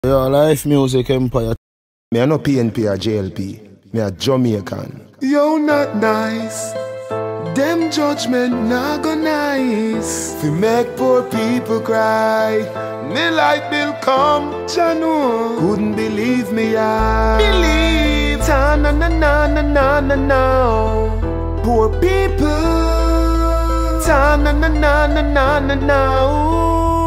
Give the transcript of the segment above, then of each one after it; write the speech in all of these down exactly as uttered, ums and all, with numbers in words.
Yo, Life Music Empire. Me a no P N P or J L P. Me a Jamaican. Yo, not nice. Them judgment not go nice. Fi make poor people cry. Me like Bill come, Janu. Couldn't believe me, I believe. Ta na na na na na na na. Poor people. Ta na na na na na na na.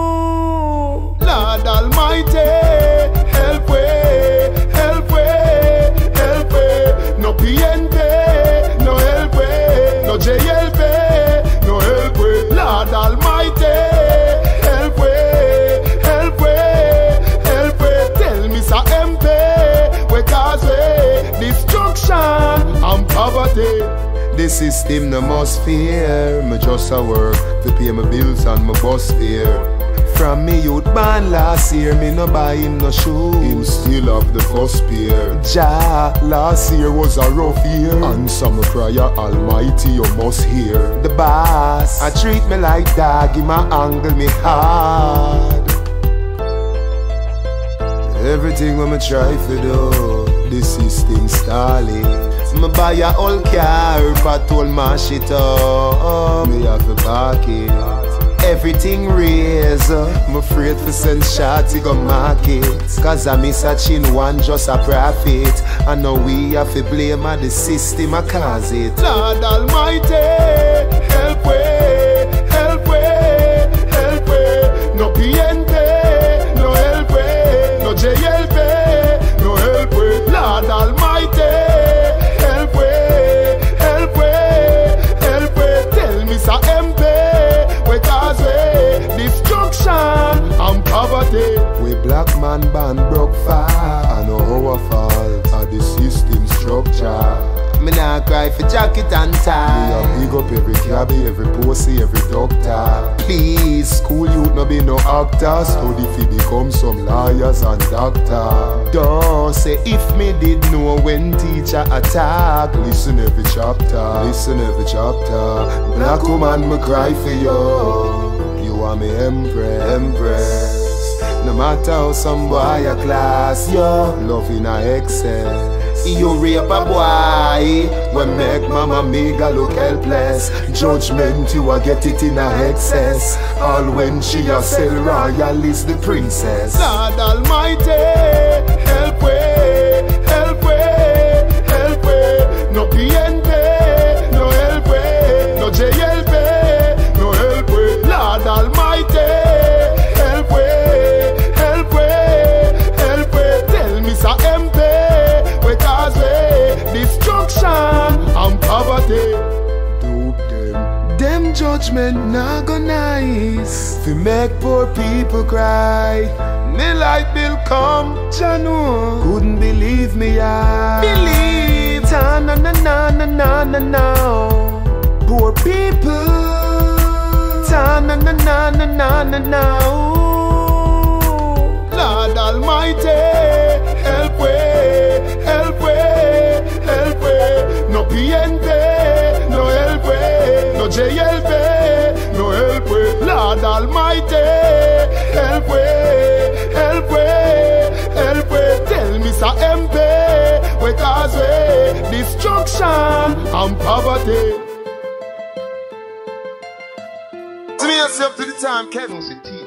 Lord Almighty, help we, help we, help we. No P N P, no help we, no J L P, no help we. Lord Almighty, help we, help we, help we. Tell me sa M P, we cause we destruction and poverty. The system no must fear. Me just a work to pay my bills and my bus fare. From me youth band last year, me no buy him no shoes. Him still have the first pair. Ja, last year was a rough year. Answer my prayer, Almighty, you must hear. The boss, I treat me like dog, in my angle me hard. Everything when me try to do, the system stalling. Me buy a old car, patrol mash it up. Me have to park it. Everything raise, I'm afraid for send shots, go market. Cause I miss a chin one, just a profit. I know we have to blame at the system, I cause it. Lord Almighty, help we, help we, help we. No P N P, no help we, no J L P, no help we. Lord Almighty, help we, help we, help we. Tell me sa M P, cause we destruction and poverty. We black man band broke far. I know our fault are the system structure. Me nah cry for jacket and tie. Me a big up every cabbie, every pussy, every doctor. Please, school youth no be no actors. Study fi become some lawyers and doctor. Don't say if me did know when teacher attack. Listen every chapter, listen every chapter. Black woman me cry for you. You are me empress, empress. No matter how some boy a class, yo, love in a excess. You rape a boy, when make mama mega look helpless. Judgment, you a get it in a excess. All when she a sell royal is the princess. Lord Almighty, help we, help we, help we. No P N P, no help we, no J L P, no help we. Lord Almighty, help we, help we, help we. Tell me sa M P, cause we destruction and poverty. Dope them. Them judgment not go nice. Fi make poor people cry. Me like Bill come, Janu. Couldn't believe me, I believe. Ta na na na na na na na. Poor people. Ta na na na na na na na. Lord Almighty, help we, help we, help we. No P N P, no help we, no J L P, no help we. Lord Almighty, help we, help we, help we. Tell me sa M P, we cause we destruction and poverty. To me yourself to the time, Kevin.